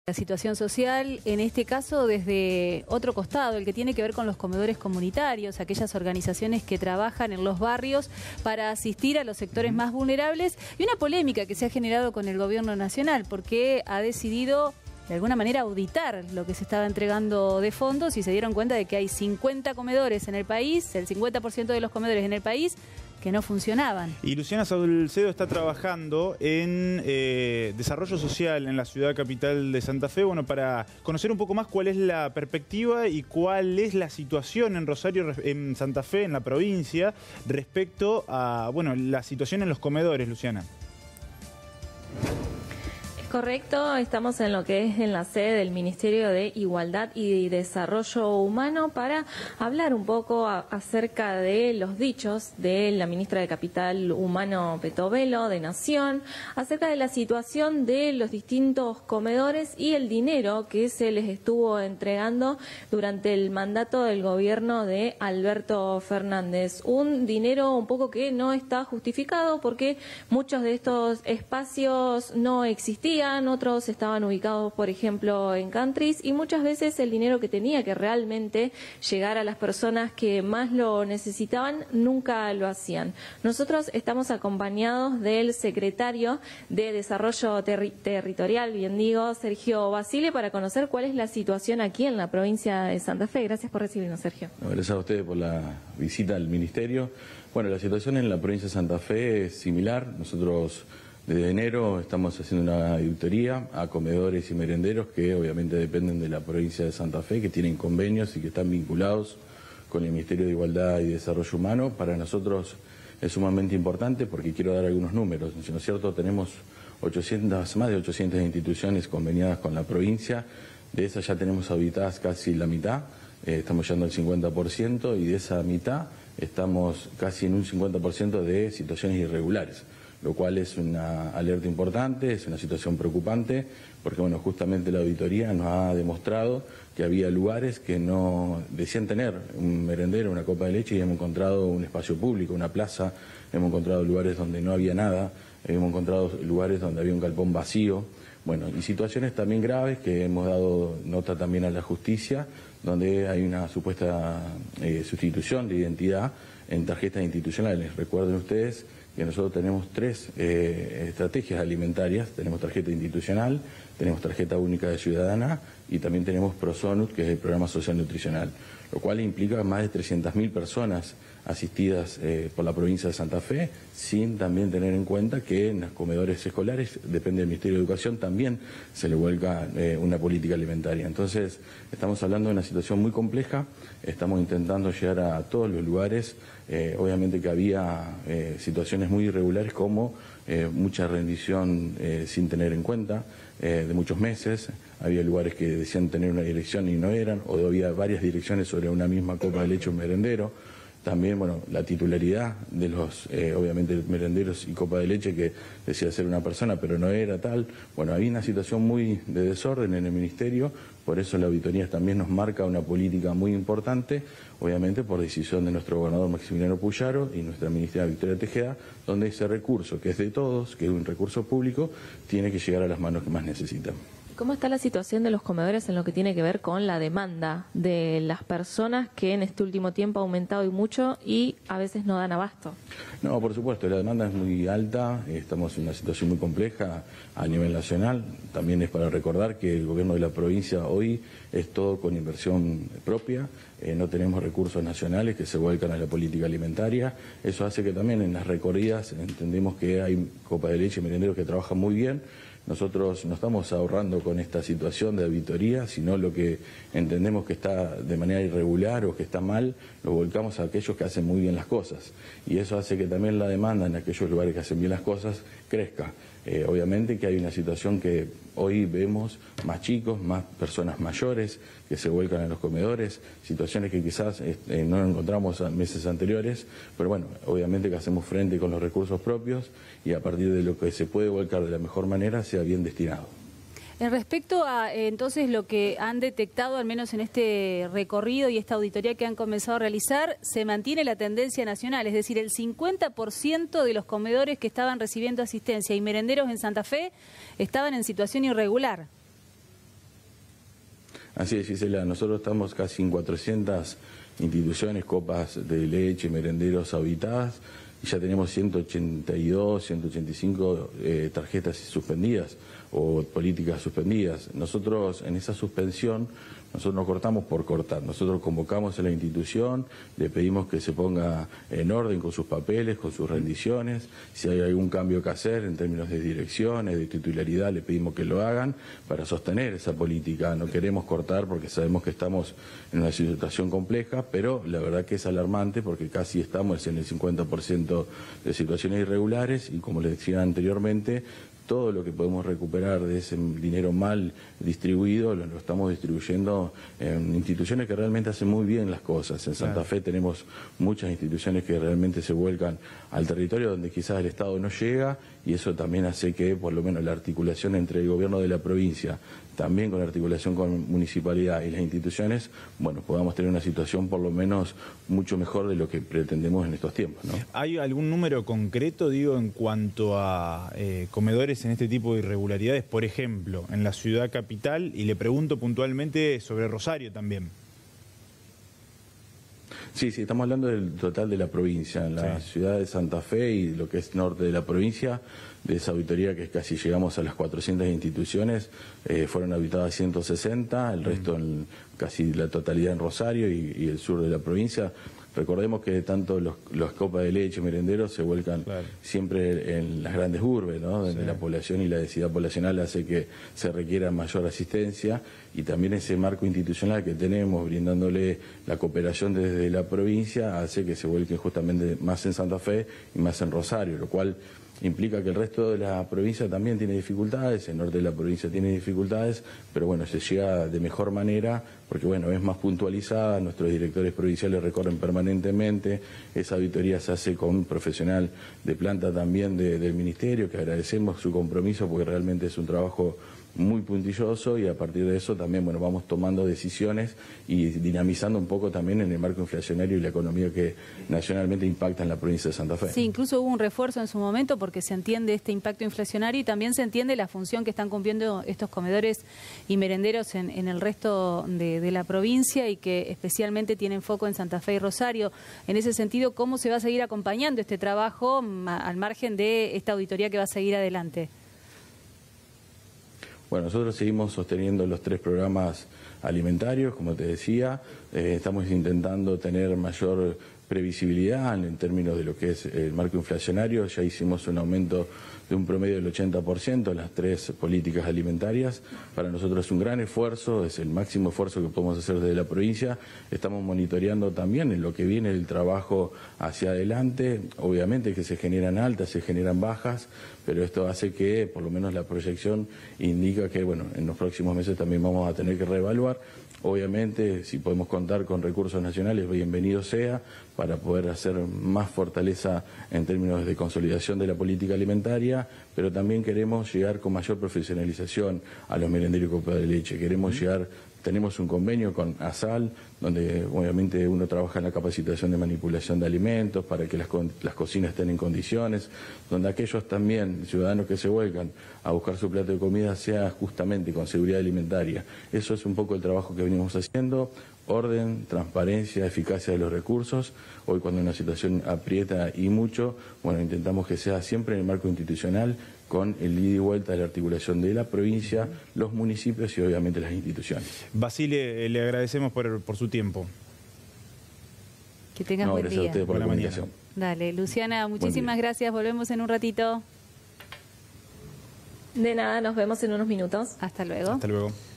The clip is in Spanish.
La situación social, en este caso desde otro costado, el que tiene que ver con los comedores comunitarios, aquellas organizaciones que trabajan en los barrios para asistir a los sectores más vulnerables, y una polémica que se ha generado con el gobierno nacional, porque ha decidido de alguna manera auditar lo que se estaba entregando de fondos y se dieron cuenta de que hay 50 comedores en el país, el 50% de los comedores en el país que no funcionaban. Y Luciana Saucedo está trabajando en desarrollo social en la ciudad capital de Santa Fe, bueno, para conocer un poco más cuál es la perspectiva y cuál es la situación en Rosario, en Santa Fe, en la provincia, respecto a, bueno, la situación en los comedores, Luciana. Correcto, estamos en lo que es en la sede del Ministerio de Igualdad y Desarrollo Humano para hablar un poco acerca de los dichos de la ministra de Capital Humano Petovelo, de Nación, acerca de la situación de los distintos comedores y el dinero que se les estuvo entregando durante el mandato del gobierno de Alberto Fernández. Un dinero un poco que no está justificado porque muchos de estos espacios no existían. Otros estaban ubicados, por ejemplo, en countries, y muchas veces el dinero que tenía que realmente llegar a las personas que más lo necesitaban nunca lo hacían. Nosotros estamos acompañados del secretario de Desarrollo Territorial, bien digo, Sergio Basile, para conocer cuál es la situación aquí en la provincia de Santa Fe. Gracias por recibirnos, Sergio. Gracias a ustedes por la visita al Ministerio. Bueno, la situación en la provincia de Santa Fe es similar. Nosotros desde enero estamos haciendo una auditoría a comedores y merenderos que obviamente dependen de la provincia de Santa Fe, que tienen convenios y que están vinculados con el Ministerio de Igualdad y Desarrollo Humano. Para nosotros es sumamente importante porque quiero dar algunos números, ¿no es cierto? Tenemos más de 800 instituciones conveniadas con la provincia, de esas ya tenemos auditadas casi la mitad, estamos llegando al 50%, y de esa mitad estamos casi en un 50% de situaciones irregulares, lo cual es una alerta importante, es una situación preocupante, porque bueno, justamente la auditoría nos ha demostrado que había lugares que no decían tener un merendero, una copa de leche, y hemos encontrado un espacio público, una plaza, hemos encontrado lugares donde no había nada, hemos encontrado lugares donde había un galpón vacío, bueno, y situaciones también graves que hemos dado nota también a la justicia, donde hay una supuesta sustitución de identidad en tarjetas institucionales. Recuerden ustedes que nosotros tenemos tres estrategias alimentarias: tenemos tarjeta institucional, tenemos tarjeta única de ciudadana y también tenemos ProSonut, que es el programa social nutricional, lo cual implica más de 300.000 personas asistidas por la provincia de Santa Fe, sin también tener en cuenta que en los comedores escolares, depende del Ministerio de Educación, también se le vuelca una política alimentaria. Entonces, estamos hablando de una situación muy compleja, estamos intentando llegar a todos los lugares. Obviamente que había situaciones muy irregulares, como mucha rendición sin tener en cuenta, de muchos meses. Había lugares que decían tener una dirección y no eran, o había varias direcciones sobre una misma copa de leche o merendero. También, bueno, la titularidad de los, obviamente, merenderos y copa de leche, que decía ser una persona, pero no era tal. Bueno, había una situación muy de desorden en el Ministerio, por eso la auditoría también nos marca una política muy importante, obviamente por decisión de nuestro gobernador Maximiliano Puyaro y nuestra ministra Victoria Tejeda, donde ese recurso, que es de todos, que es un recurso público, tiene que llegar a las manos que más necesitan. ¿Cómo está la situación de los comedores en lo que tiene que ver con la demanda de las personas, que en este último tiempo ha aumentado y mucho y a veces no dan abasto? No, por supuesto, la demanda es muy alta, estamos en una situación muy compleja a nivel nacional. También es para recordar que el gobierno de la provincia hoy es todo con inversión propia, no tenemos recursos nacionales que se vuelcan a la política alimentaria. Eso hace que también en las recorridas entendemos que hay copa de leche y merenderos que trabajan muy bien. Nosotros no estamos ahorrando con esta situación de auditoría, sino lo que entendemos que está de manera irregular o que está mal, lo volcamos a aquellos que hacen muy bien las cosas. Y eso hace que también la demanda en aquellos lugares que hacen bien las cosas crezca. Obviamente que hay una situación que hoy vemos más chicos, más personas mayores que se vuelcan a los comedores, situaciones que quizás no encontramos meses anteriores, pero bueno, obviamente que hacemos frente con los recursos propios y a partir de lo que se puede volcar de la mejor manera sea bien destinado. En respecto a entonces lo que han detectado, al menos en este recorrido y esta auditoría que han comenzado a realizar, se mantiene la tendencia nacional, es decir, el 50% de los comedores que estaban recibiendo asistencia y merenderos en Santa Fe estaban en situación irregular. Así es, Gisela, nosotros estamos casi en 400 instituciones, copas de leche, merenderos habitadas, y ya tenemos 182, 185 tarjetas suspendidas o políticas suspendidas. Nosotros en esa suspensión, nosotros no cortamos por cortar, nosotros convocamos a la institución, le pedimos que se ponga en orden con sus papeles, con sus rendiciones, si hay algún cambio que hacer en términos de direcciones, de titularidad, le pedimos que lo hagan para sostener esa política. No queremos cortar porque sabemos que estamos en una situación compleja, pero la verdad que es alarmante porque casi estamos en el 50% de situaciones irregulares y, como les decía anteriormente, todo lo que podemos recuperar de ese dinero mal distribuido lo estamos distribuyendo en instituciones que realmente hacen muy bien las cosas. En Santa Fe tenemos muchas instituciones que realmente se vuelcan al territorio donde quizás el Estado no llega, y eso también hace que por lo menos la articulación entre el gobierno de la provincia, también con la articulación con municipalidad y las instituciones, bueno, podamos tener una situación por lo menos mucho mejor de lo que pretendemos en estos tiempos, ¿no? ¿Hay algún número concreto, digo, en cuanto a comedores en este tipo de irregularidades, por ejemplo, en la ciudad capital? Y le pregunto puntualmente sobre Rosario también. Sí, estamos hablando del total de la provincia. En la ciudad de Santa Fe y lo que es norte de la provincia, de esa auditoría que casi llegamos a las 400 instituciones, fueron habitadas 160, el resto casi la totalidad en Rosario y el sur de la provincia. Recordemos que tanto los copas de leche merenderos se vuelcan siempre en las grandes urbes, ¿no? Donde la población y la densidad poblacional hace que se requiera mayor asistencia, y también ese marco institucional que tenemos brindándole la cooperación desde la provincia hace que se vuelquen justamente más en Santa Fe y más en Rosario, lo cual implica que el resto de la provincia también tiene dificultades, el norte de la provincia tiene dificultades, pero bueno, se llega de mejor manera porque bueno, es más puntualizada, nuestros directores provinciales recorren permanentemente, esa auditoría se hace con un profesional de planta también del Ministerio, que agradecemos su compromiso porque realmente es un trabajo muy puntilloso, y a partir de eso también bueno, vamos tomando decisiones y dinamizando un poco también en el marco inflacionario y la economía que nacionalmente impacta en la provincia de Santa Fe. Sí, incluso hubo un refuerzo en su momento porque se entiende este impacto inflacionario y también se entiende la función que están cumpliendo estos comedores y merenderos en el resto de la provincia, y que especialmente tienen foco en Santa Fe y Rosario. En ese sentido, ¿cómo se va a seguir acompañando este trabajo al margen de esta auditoría que va a seguir adelante? Bueno, nosotros seguimos sosteniendo los 3 programas alimentarios, como te decía, estamos intentando tener mayor previsibilidad en términos de lo que es el marco inflacionario. Ya hicimos un aumento de un promedio del 80% en las 3 políticas alimentarias. Para nosotros es un gran esfuerzo, es el máximo esfuerzo que podemos hacer desde la provincia. Estamos monitoreando también en lo que viene el trabajo hacia adelante. Obviamente que se generan altas, se generan bajas, pero esto hace que por lo menos la proyección indica que bueno, en los próximos meses también vamos a tener que reevaluar. Obviamente, si podemos contar con recursos nacionales, bienvenido sea, para poder hacer más fortaleza en términos de consolidación de la política alimentaria, pero también queremos llegar con mayor profesionalización a los merenderos y copas de leche. Queremos llegar, tenemos un convenio con ASAL, donde obviamente uno trabaja en la capacitación de manipulación de alimentos para que las cocinas estén en condiciones, donde aquellos también ciudadanos que se vuelcan a buscar su plato de comida sea justamente con seguridad alimentaria. Eso es un poco el trabajo que venimos haciendo: orden, transparencia, eficacia de los recursos. Hoy, cuando una situación aprieta y mucho, bueno, intentamos que sea siempre en el marco institucional, con el ida y vuelta de la articulación de la provincia, los municipios y obviamente las instituciones. Basile, le agradecemos por su tiempo. Que tengas buen gracias día. a ustedes por la comunicación. Dale, Luciana, muchísimas gracias. Volvemos en un ratito. De nada, nos vemos en unos minutos. Hasta luego. Hasta luego.